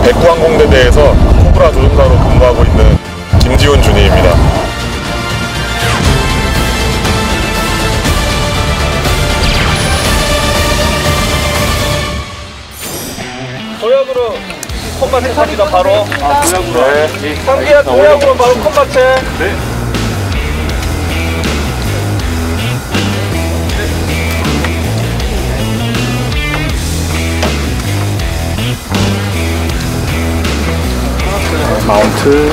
백구항공대대에서 코브라 조종사로 근무하고 있는 김지훈 준이입니다. 도약으로 콤바트 합니다. 바로. 아, 도약으로. 네. 상기야 도약으로 바로 콤바트. 네. 마운트.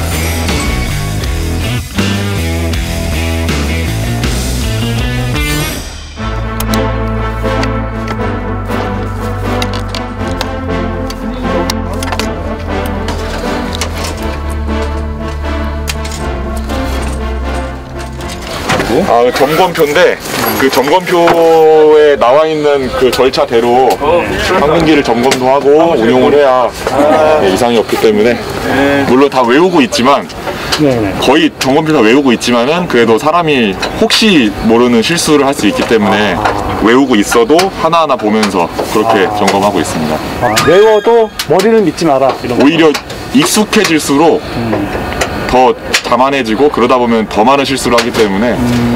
점검표인데 그 점검표에 나와 있는 그 절차대로 항공기를 점검도 하고 운용을 해야 이상이 없기 때문에 물론 다 외우고 있지만 거의 점검표 다 외우고 있지만은 그래도 사람이 혹시 모르는 실수를 할 수 있기 때문에 외우고 있어도 하나하나 보면서 그렇게 점검하고 있습니다. 외워도 머리를 믿지 마라. 이런 오히려 익숙해질수록 더 자만해지고 그러다 보면 더 많은 실수를 하기 때문에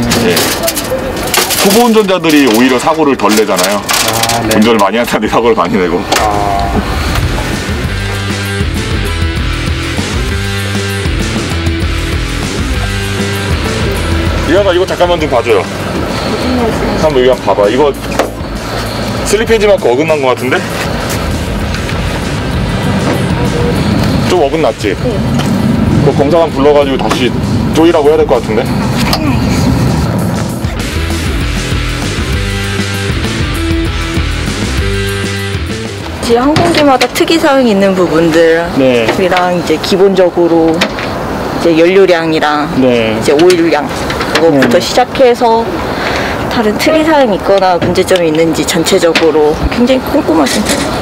초보 운전자들이 오히려 사고를 덜 내잖아요. 운전을 많이 하는 사람들이 사고를 많이 내고. 이하가 이거 잠깐만 좀 봐줘요. 한번 여기 한번 봐봐. 이거 슬립 마크 어긋난 것 같은데? 좀 어긋났지? 그 검사관 불러가지고 다시 조이라고 해야 될 것 같은데? 항공기마다 특이사항이 있는 부분들이랑 이제 기본적으로 이제 연료량이랑 이제 오일량 그거부터 시작해서 다른 특이사항이 있거나 문제점이 있는지 전체적으로 굉장히 꼼꼼하신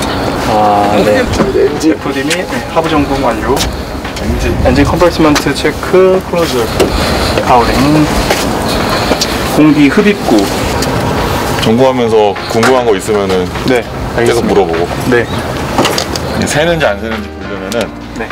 편입니다. 엔진 FD미 하부 점검 완료. 엔진 컴프레스먼트 체크, 클로즈, 파워링, 공기 흡입구. 점검하면서 궁금한 거 있으면은 계속 물어보고. 새는지 안 새는지 보려면은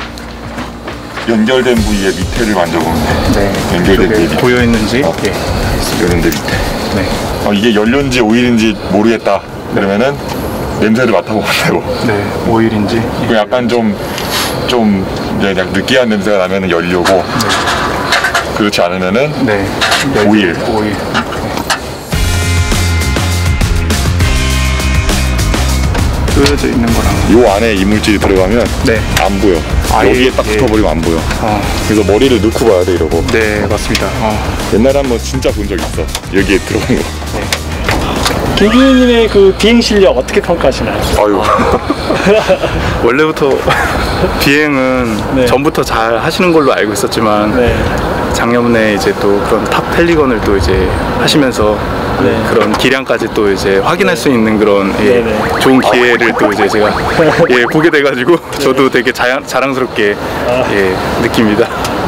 연결된 부위의 밑에를 만져보면 돼. 연결된 부위 밑에. 고여 있는지. 연결된 밑에. 이게 연료인지 오일인지 모르겠다. 그러면은 냄새를 맡아보면 되고. 오일인지. 그 약간 좀 이제 느끼한 냄새가 나면은 연료고. 그렇지 않으면은 오일. 끄어져 있는 거랑 요 안에 이물질이 들어가면 안 보여. 여기에 딱 붙어버리면 안 보여. 그래서 머리를 넣고 봐야 돼 이러고. 맞습니다. 옛날에 한번 진짜 본 적 있어. 여기에 들어간 거. 김기훈님의 그 비행 실력 어떻게 평가하시나요? 아유. 원래부터 비행은 전부터 잘 하시는 걸로 알고 있었지만 작년에 이제 또 그런 탑 펠리건을 또 이제 하시면서 그런 기량까지 또 이제 확인할 수 있는 그런 좋은 기회를 또 이제 제가 보게 돼가지고 저도 되게 자랑스럽게 느낍니다.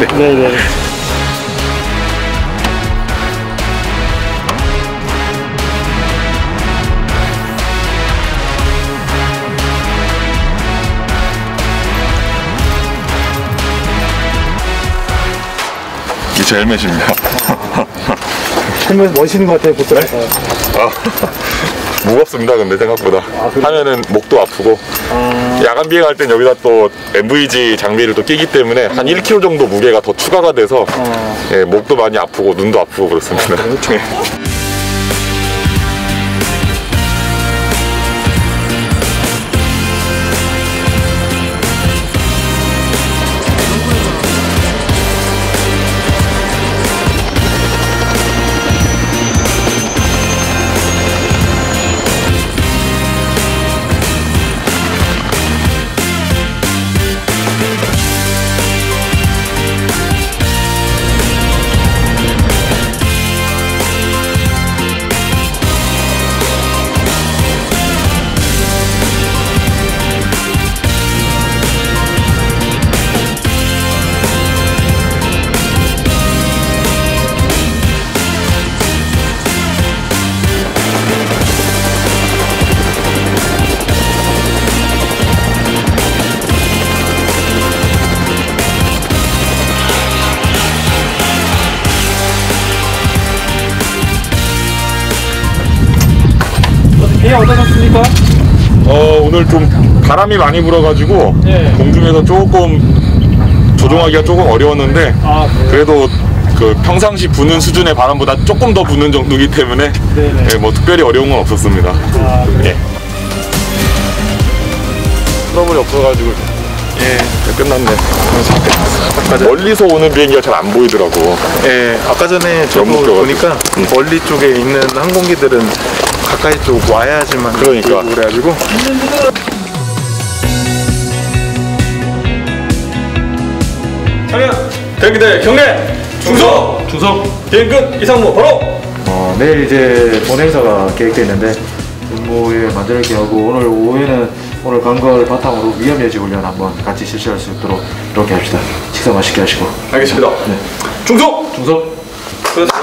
제 헬멧입니다. 헬멧 멋있는 것 같아요, 보통. 무겁습니다, 근데 생각보다. 하면은 목도 아프고. 야간 비행할 땐 여기다 또 MVG 장비를 또 끼기 때문에 한 1kg 정도 무게가 더 추가가 돼서 목도 많이 아프고 눈도 아프고 그렇습니다. 어떠셨습니까? 오늘 좀 바람이 많이 불어가지고 공중에서 조금 조종하기가 조금 어려웠는데 그래도 그 평상시 부는 수준의 바람보다 조금 더 부는 정도이기 때문에 뭐 특별히 어려운 건 없었습니다. 예. 트러블이 없어가지고 끝났네. 멀리서 오는 비행기가 잘 안 보이더라고. 예, 아까 전에 저도 너무 보니까 멀리 쪽에 있는 항공기들은 가까이 쪽 와야지만 그러니까. 그래가지고 차량 대기대 경례 중속 비행 끝 이상무 바로. 내일 이제 본 행사가 계획되어 있는데 임무에 만들게 하고 오늘 오후에는 오늘 간 걸 바탕으로 위험예지 훈련 한번 같이 실시할 수 있도록 이렇게 합시다. 식사 맛있게 하시고. 알겠습니다. 중속 그렇죠.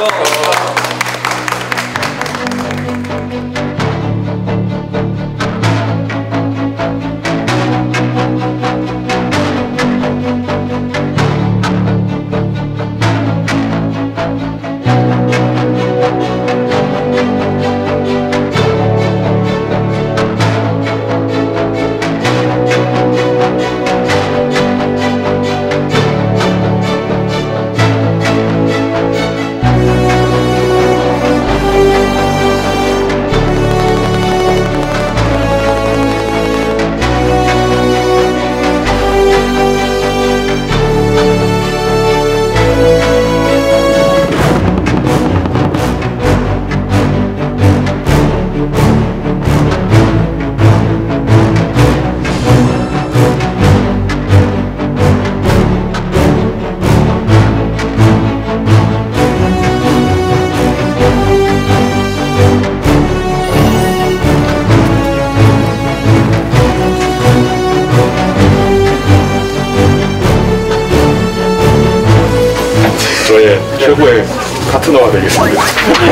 저의 최고의 파트너가 되겠습니다.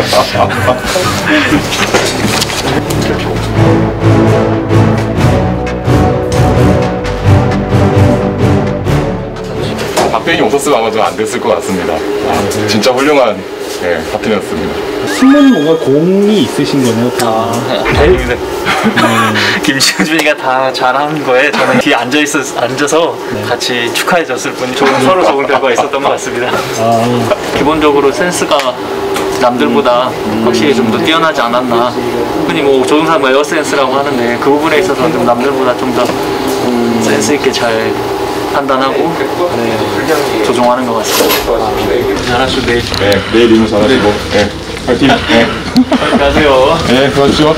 박대인이 없었으면 아마 좀 안 됐을 것 같습니다. 진짜 훌륭한 파트너였습니다. 숨은 뭔가 공이 있으신 거네요. 아닙니다. 김시준이가 다 잘한 거에 저는 뒤에 앉아서 같이 축하해줬을 뿐 서로 좋은 결과가 있었던 것 같습니다. 기본적으로 센스가 남들보다 확실히 좀 더 뛰어나지 않았나. 흔히 뭐 조종사 뭐 에어센스라고 하는데 그 부분에 있어서 좀 남들보다 좀 더 센스 있게 잘 판단하고 조종하는 것 같습니다. 잘하시고 내일 임무 잘하시고 파이팅! 안녕하세요. 네, 그렇죠.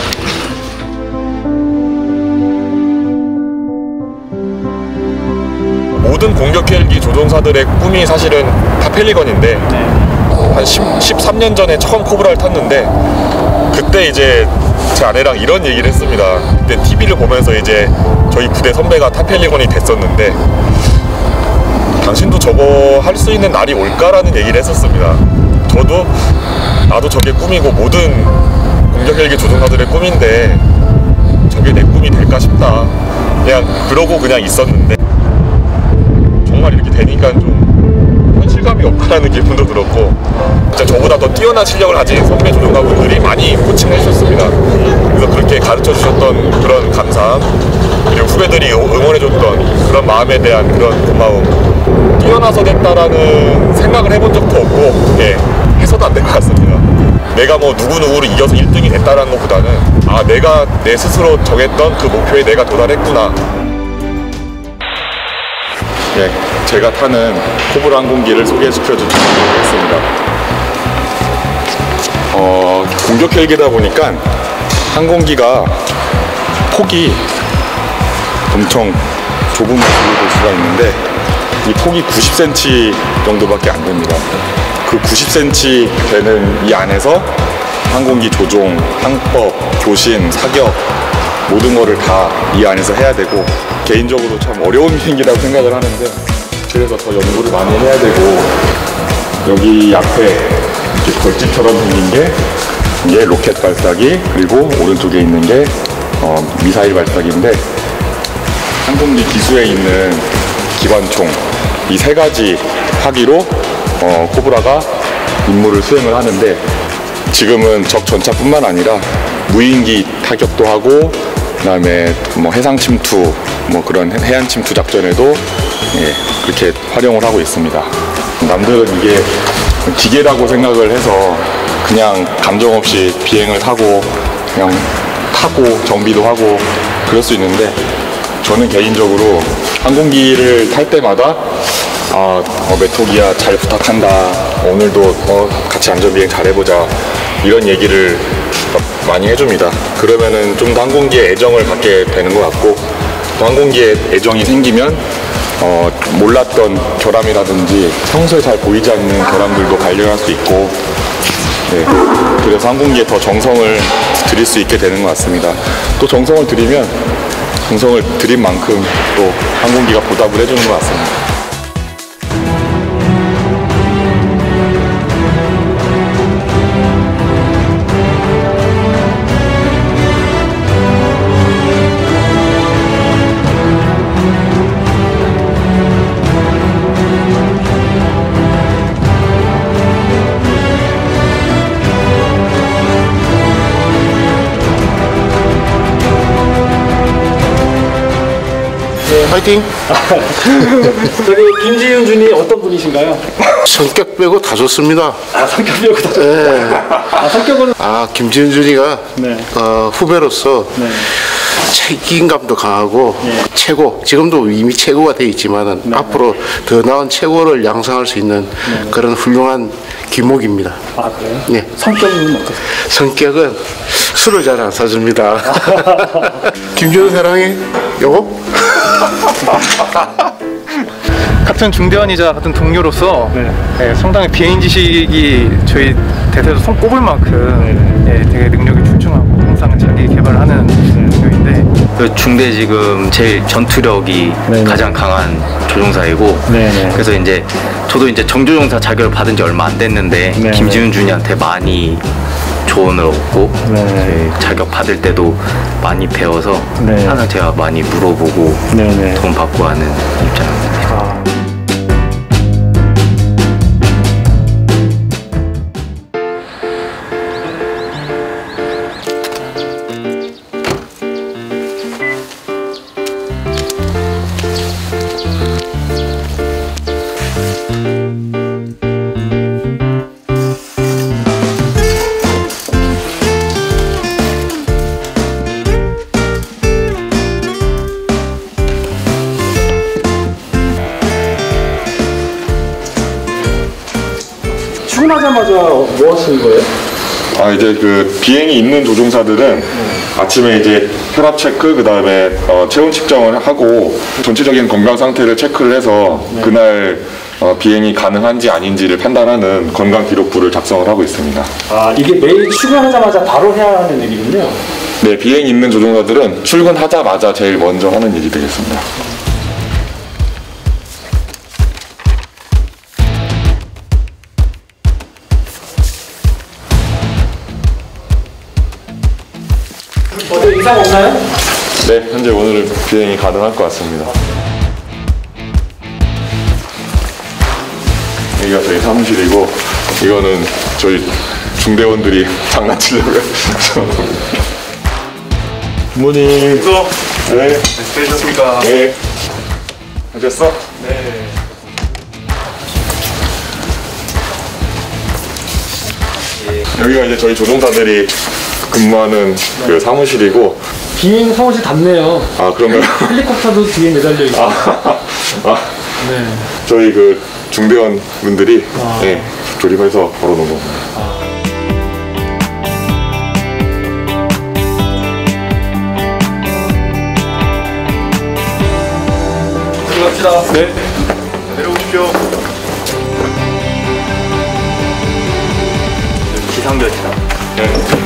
모든 공격 헬기 조종사들의 꿈이 사실은 다 펠리건인데 한 13년 전에 처음 코브라를 탔는데 그때 이제 제 아내랑 이런 얘기를 했습니다. 그때 TV를 보면서 이제 저희 부대 선배가 탑펠리건이 됐었는데 당신도 저거 할 수 있는 날이 올까라는 얘기를 했었습니다. 저도 나도 저게 꿈이고 모든 공격 헬기 조종사들의 꿈인데 저게 내 꿈이 될까 싶다. 그냥 그러고 그냥 있었는데 정말 이렇게 되니까 좀 현실감이 없다라는 기분도 들었고 진짜 저보다 더 뛰어난 실력을 가진 선배 조종가분들이 많이 코칭을 해주셨습니다. 그래서 그렇게 가르쳐 주셨던 그런 감사함 그리고 후배들이 응원해줬던 그런 마음에 대한 그런 고마움 뛰어나서 됐다라는 생각을 해본 적도 없고 해서도 안 될 것 같습니다. 내가 뭐 누구누구를 이겨서 1등이 됐다는 것보다는 아 내가 내 스스로 정했던 그 목표에 내가 도달했구나. 제가 타는 코브라 항공기를 소개시켜주도록 하겠습니다. 공격 헬기다 보니까 항공기가 폭이 엄청 좁은 모습을 볼 수가 있는데 이 폭이 90cm 정도밖에 안 됩니다. 그 90cm 되는 이 안에서 항공기 조종, 항법, 교신, 사격 모든 거를 다 이 안에서 해야 되고 개인적으로 참 어려운 비행기라고 생각을 하는데 그래서 더 연구를 많이 해야 되고 여기 앞에 이렇게 벌집처럼 생긴 게 이게 로켓 발사기 그리고 오른쪽에 있는 게 미사일 발사기인데 항공기 기수에 있는 기관총 이 세 가지 파기로 코브라가 임무를 수행을 하는데 지금은 적 전차뿐만 아니라 무인기 타격도 하고, 그다음에 뭐 해상 침투, 뭐 그런 해안 침투 작전에도 예, 그렇게 활용을 하고 있습니다. 남들은 이게 기계라고 생각을 해서 그냥 감정 없이 비행을 하고 그냥 타고 정비도 하고 그럴 수 있는데, 저는 개인적으로 항공기를 탈 때마다 메토기야 잘 부탁한다, 오늘도 같이 안전비행 잘해보자, 이런 얘기를 많이 해줍니다. 그러면은 좀 더 항공기에 애정을 갖게 되는 것 같고, 또 항공기에 애정이 생기면 몰랐던 결함이라든지 평소에 잘 보이지 않는 결함들도 발견할 수 있고, 네, 그래서 항공기에 더 정성을 들일 수 있게 되는 것 같습니다. 또 정성을 들이면 정성을 들인 만큼 또 항공기가 보답을 해주는 것 같습니다. 화이팅! 저기 김지윤 준이 어떤 분이신가요? 성격 빼고 다 좋습니다. 성격 빼고 다 좋습니다. 성격은? 김지윤 준이가 네. 후배로서 네. 책임감도 강하고 최고, 지금도 이미 최고가 되어 있지만은 네. 앞으로 더 나은 최고를 양성할 수 있는 그런 훌륭한 기목입니다. 그래요? 네. 성격은 어떠세요? 성격은 술을 잘 안 사줍니다. 김지윤 사랑해? 여보? 같은 중대원이자 같은 동료로서 예, 상당히 비행 지식이 저희 대대로 손꼽을 만큼 예, 되게 능력이 출중하고 항상 자기 개발하는 능력인데, 그 중대 지금 제일 전투력이 가장 강한 조종사이고, 그래서 이제 저도 이제 정조종사 자격을 받은 지 얼마 안 됐는데 김지윤 준이한테 많이 조언을 얻고 자격 받을 때도 많이 배워서 항상 제가 많이 물어보고 도움 받고 하는 입장입니다. 출근하자마자 뭐 하시는 거예요? 이제 그 비행이 있는 조종사들은 아침에 이제 혈압 체크, 그 다음에 체온 측정을 하고 전체적인 건강 상태를 체크를 해서 그날 비행이 가능한지 아닌지를 판단하는 건강 기록부를 작성을 하고 있습니다. 이게 매일 출근하자마자 바로 해야 하는 일이군요. 네, 비행이 있는 조종사들은 출근하자마자 제일 먼저 하는 일이 되겠습니다. 어때, 이상 없나요? 네, 현재 오늘은 비행이 가능할 것 같습니다. 여기가 저희 사무실이고, 이거는 저희 중대원들이 장난치려고 해서. 부모님. 네. 되셨습니까? 네. 하셨어? 네. 여기가 이제 저희 조종사들이 근무하는 그 사무실이고. 비행 사무실 닿네요. 그런가요? 헬리콥터도 뒤에 매달려 있고. 네. 저희 그 중대원 분들이 네, 조립해서 걸어놓은 겁니다. 들어갑시다. 네. 내려오십시오. 기상벨트다. 네.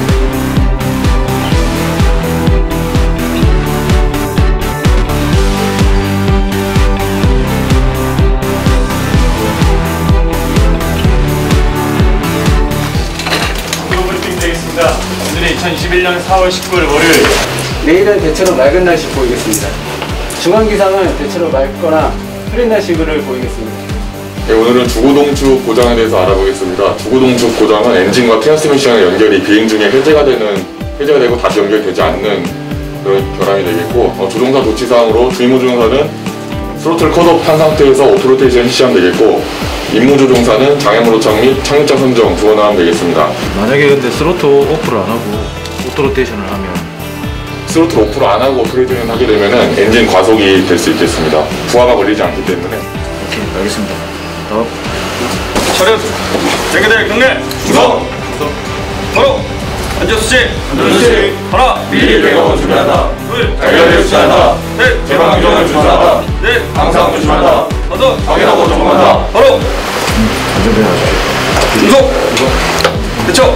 오늘은 2021년 4월 19일 월요일. 내일은 대체로 맑은 날씨 보이겠습니다. 중앙기상은 대체로 맑거나 흐린 날씨를 보이겠습니다. 네, 오늘은 주고동축 고장에 대해서 알아보겠습니다. 주고동축 고장은 엔진과 트랜스미션의 연결이 비행 중에 해제가 되는 해제가 되고 다시 연결되지 않는 그런 결함이 되겠고, 조종사 조치사항으로 주임무 조종사는 스로틀 컷오프 한 상태에서 오토로테이션 실시하면 되겠고, 임무 조종사는 장애물로 착 및 착륙자 선정 두 번 하면 되겠습니다. 만약에 근데 스로틀 오프를 안 하고 오토로테이션을 하면 스로틀 오프를 안 하고 오토로테이션 하게 되면은 엔진 과속이 될 수 있겠습니다. 부하가 걸리지 않기 때문에. 오케이, 알겠습니다. 다음. 차렷! 쟁개대 경례! 주성! 바로! 안전수칙! 안전수칙! 하나! 미리 배경을 준비한다. 둘! 달걀을 수치한다. 넷! 제방 규정을 준수한다. 넷! 항상 조심한다. 다섯! 확인하고 점검한다. 바로! 안전벨트 하십시오. 주성! 대처!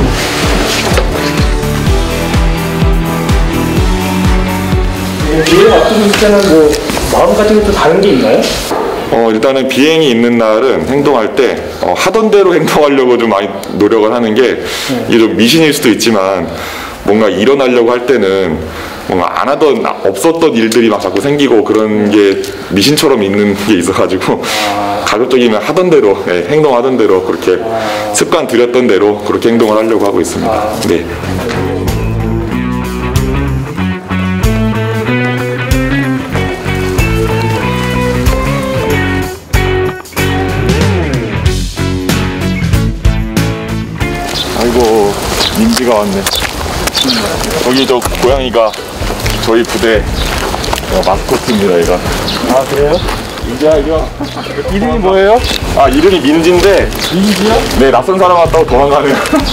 비행 앞두고 때는 뭐 마음가짐이 또 다른 게 있나요? 일단은 비행이 있는 날은 행동할 때 하던 대로 행동하려고 좀 많이 노력을 하는 게 이게 좀 미신일 수도 있지만 뭔가 일어나려고 할 때는 뭔가 안 하던 없었던 일들이 막 자꾸 생기고 그런 게 미신처럼 있는 게 있어가지고 가급적이면 하던 대로 행동하던 대로 그렇게 습관 들였던 대로 그렇게 행동을 하려고 하고 있습니다. 네. 아이고 민지가 왔네. 여기 저 고양이가 저희 부대 마스코트입니다. 얘가. 아 그래요? 민지야 이거 이름이 뭐예요? 아 이름이 민지인데. 민지요? 네 낯선 사람 왔다고 도망가네요.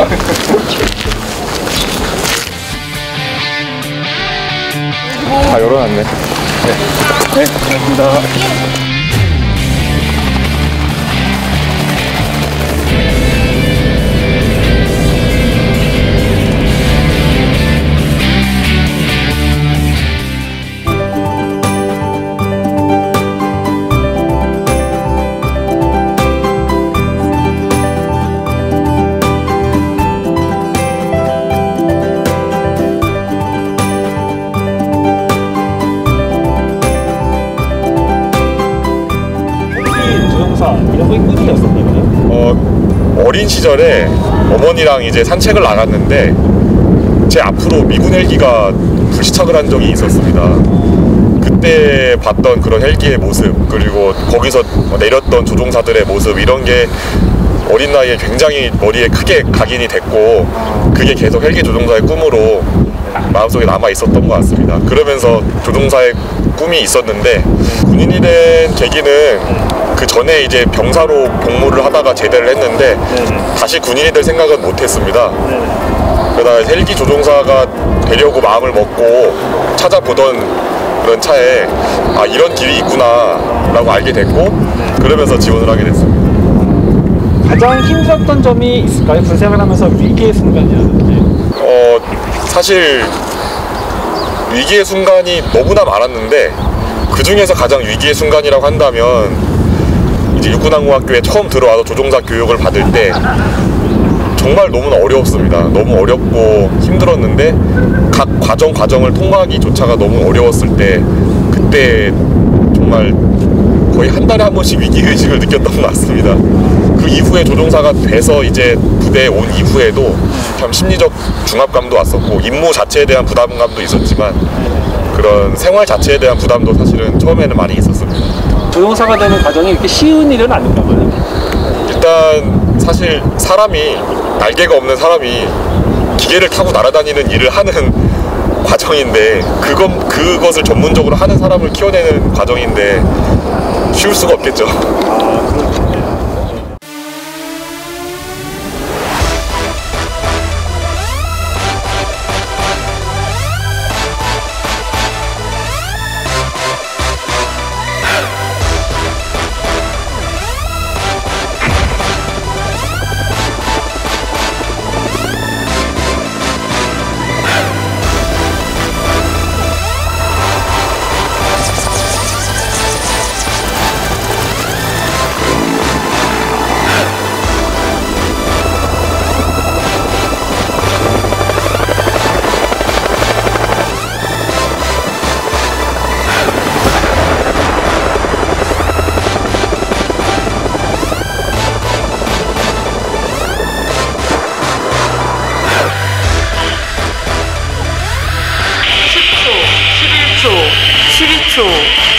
다 열어놨네. 네, 고맙습니다. 이런 거의 꿈이었었나요? 어린 시절에 어머니랑 이제 산책을 나갔는데 제 앞으로 미군 헬기가 불시착을 한 적이 있었습니다. 그때 봤던 그런 헬기의 모습, 그리고 거기서 내렸던 조종사들의 모습, 이런 게 어린 나이에 굉장히 머리에 크게 각인이 됐고 그게 계속 헬기 조종사의 꿈으로 마음속에 남아 있었던 것 같습니다. 그러면서 조종사의 꿈이 있었는데 군인이 된 계기는 그 전에 이제 병사로 복무를 하다가 제대를 했는데 다시 군인이 될 생각은 못했습니다. 그러다가 헬기 조종사가 되려고 마음을 먹고 찾아보던 그런 차에 아 이런 길이 있구나 라고 알게 됐고 그러면서 지원을 하게 됐습니다. 가장 힘들었던 점이 있을까요? 군생활 하면서 위기의 순간이라든지. 사실 위기의 순간이 너무나 많았는데 그 중에서 가장 위기의 순간이라고 한다면 이제 육군항공학교에 처음 들어와서 조종사 교육을 받을 때 정말 너무나 어려웠습니다. 너무 어렵고 힘들었는데 각 과정을 통과하기조차가 너무 어려웠을 때 그때 정말 거의 한 달에 한 번씩 위기의식을 느꼈던 것 같습니다. 그 이후에 조종사가 돼서 이제 부대에 온 이후에도 참 심리적 중압감도 왔었고 임무 자체에 대한 부담감도 있었지만 그런 생활 자체에 대한 부담도 사실은 처음에는 많이 있었습니다. 조종사가 되는 과정이 이렇게 쉬운 일은 아닌가 봐요. 일단 사실 사람이 날개가 없는 사람이 기계를 타고 날아다니는 일을 하는 과정인데 그것을 전문적으로 하는 사람을 키워내는 과정인데 쉬울 수가 없겠죠.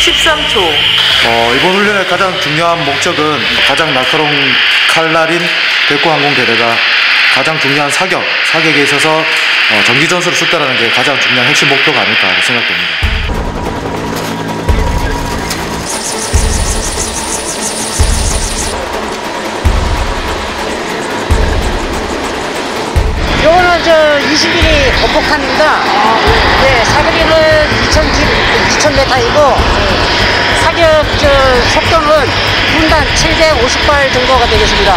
13초. 이번 훈련의 가장 중요한 목적은 가장 날카로운 칼날인 백구항공대대가 가장 중요한 사격에 있어서 정기 전술을 숙달하는 게 가장 중요한 핵심 목표가 아닐까 생각됩니다. 요거는 21이 법폭탄입니다. 네, 사거리는 2000m이고 사격 속도는 분당 750발 정도가 되겠습니다.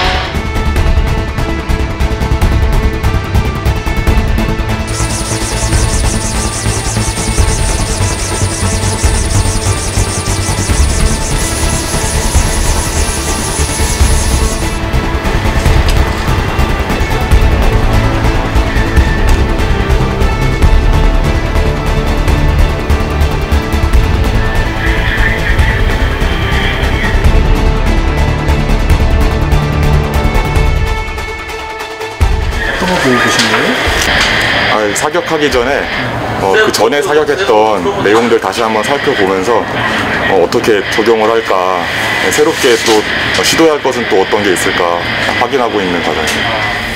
사격하기 전에 그 전에 사격했던 내용들 다시 한번 살펴보면서 어떻게 적용을 할까, 새롭게 또 시도할 것은 또 어떤 게 있을까 확인하고 있는 과정입니다.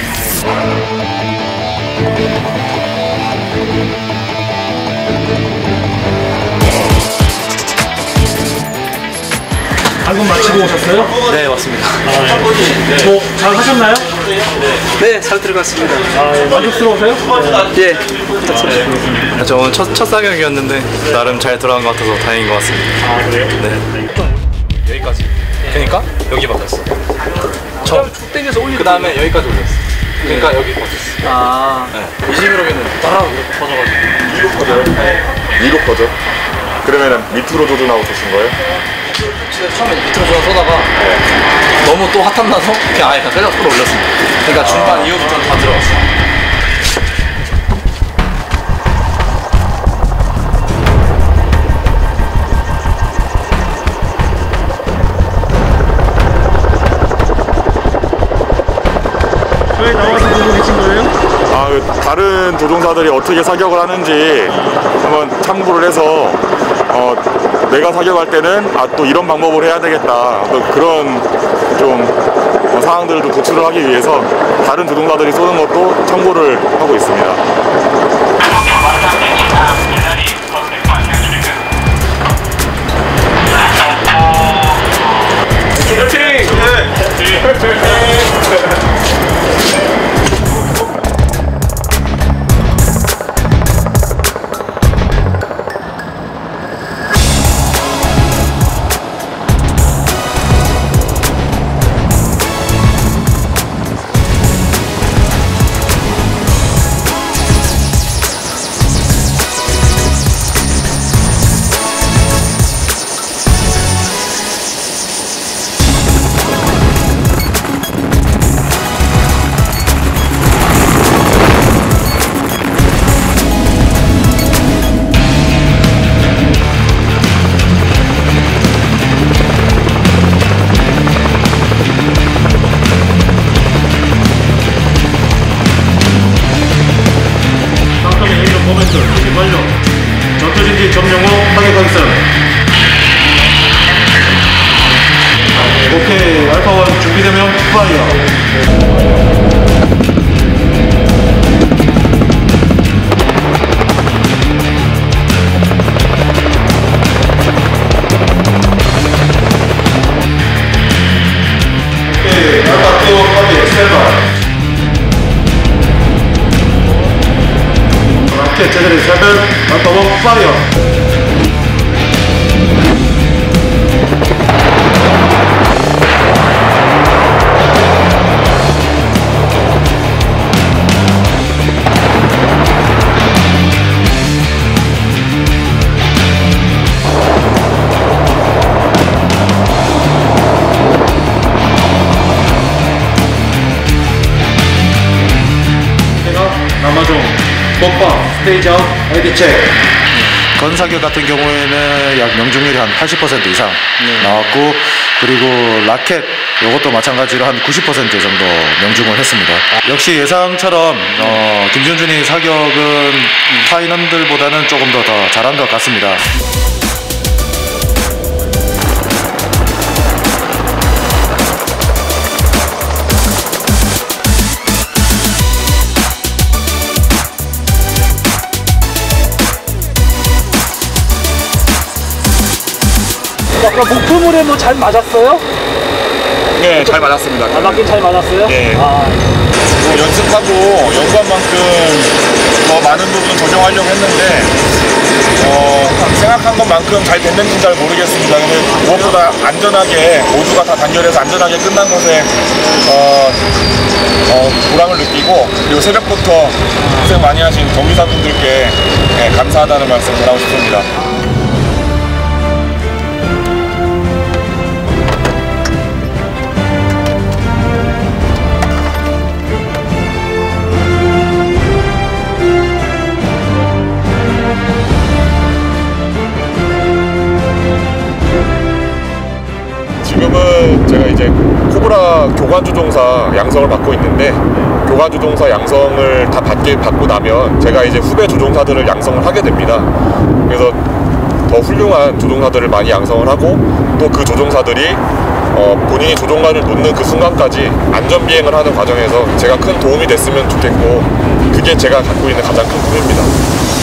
방금 마치고 오셨어요? 네, 맞습니다. 잘 하셨나요? 네, 잘 들어갔습니다. 만족스러우세요? 예. 저 오늘 첫 사격이었는데 나름 잘 들어간 것 같아서 다행인 것 같습니다. 그래요? 네. 여기까지. 그러니까 여기 바뀌었어. 쭉 땡겨서 올리고 그 다음에 여기까지 올렸어. 그러니까 여기 바뀌었어. 네. 21호기는 따라 이렇게 퍼져가지고. 위로 퍼져요? 위로 퍼져? 그러면은 밑으로 조준하고 쏘신 거예요? 처음에 밑으로 쏘다가 너무 또 핫함 나서 그냥 아예 그냥 끌어 올렸습니다. 그러니까 중반 이후부터 다 들어갔어요. 왜 나와서 보고 계신 거예요? 다른 조종사들이 어떻게 사격을 하는지 한번 참고를 해서 내가 사격할 때는 또 이런 방법을 해야 되겠다, 또 그런 좀 상황들을 좀 도출을 하기 위해서 다른 조종사들이 쏘는 것도 참고를 하고 있습니다. 완료. 전투진지 점령 후 타격하겠습니다. 오케이, 알파1 준비되면 파이어. 제자리 7, 알파1 파이어. 남아종 뽀빠 스테이지 아웃 헤드 체크. 건사격 같은 경우에는 약 명중률이 한 80% 이상 나왔고, 그리고 라켓 이것도 마찬가지로 한 90% 정도 명중을 했습니다. 역시 예상처럼 김준준이 사격은 타 인원들보다는 조금 더 잘한 것 같습니다. 그러니까 목표물에 뭐 잘 맞았어요? 네, 잘 맞았습니다. 맞긴 잘 맞았어요? 네. 아. 뭐 연습하고 연구한 만큼 더 많은 부분 적용하려고 했는데 생각한 것만큼 잘 됐는지 잘 모르겠습니다. 근데 무엇보다 안전하게 모두가 다 단결해서 안전하게 끝난 것에 보람을 느끼고, 그리고 새벽부터 고생 많이 하신 정비사분들께 감사하다는 말씀 전하고 싶습니다. 지금은 제가 이제 코브라 교관조종사 양성을 받고 있는데, 교관조종사 양성을 다 받고 나면 제가 이제 후배 조종사들을 양성을 하게 됩니다. 그래서 더 훌륭한 조종사들을 많이 양성을 하고, 또 그 조종사들이 본인이 조종관을 놓는 그 순간까지 안전비행을 하는 과정에서 제가 큰 도움이 됐으면 좋겠고, 그게 제가 갖고 있는 가장 큰 꿈입니다.